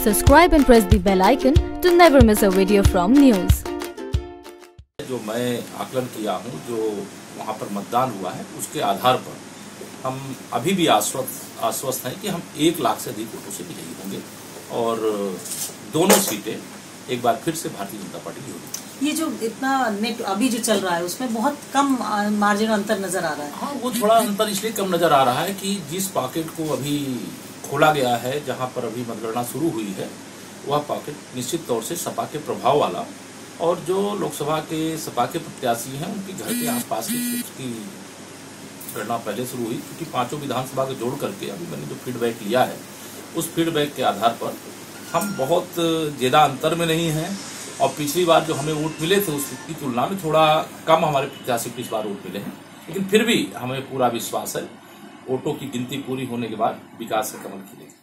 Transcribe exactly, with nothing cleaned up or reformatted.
Subscribe and press the bell icon to never miss a video from NYOOOZ. जो मैं आकलन किया हूँ, जो वहाँ पर मतदान हुआ है, उसके आधार पर हम अभी भी आश्वस्त आश्वस्त हैं कि हम एक लाख से अधिक वोटों से विजयी होंगे और दोनों सीटें एक बार फिर से भारतीय जनता पार्टी की होगी। ये जो इतना नेट अभी जो चल रहा है उसमें बहुत कम मार्जिन अंतर नजर आ रहा है। हाँ, वो थोड़ा अंतर इसलिए कम नजर आ रहा है कि जिस पॉकेट को अभी खोला गया है, जहाँ पर अभी मतगणना शुरू हुई है, वह पॉकेट निश्चित तौर से सपा के प्रभाव वाला और जो लोकसभा के सपा के प्रत्याशी हैं उनके घर के आसपास की की गणना पहले शुरू हुई, क्योंकि पांचों विधानसभा को जोड़ करके अभी मैंने जो फीडबैक लिया है उस फीडबैक के आधार पर हम बहुत ज़्यादा अंतर में नहीं हैं और पिछली बार जो हमें वोट मिले थे उसकी तुलना में थोड़ा कम हमारे प्रत्याशी को इस बार वोट मिले हैं, लेकिन फिर भी हमें पूरा विश्वास है वोटों की गिनती पूरी होने के बाद विकास का कमल खिलेगा।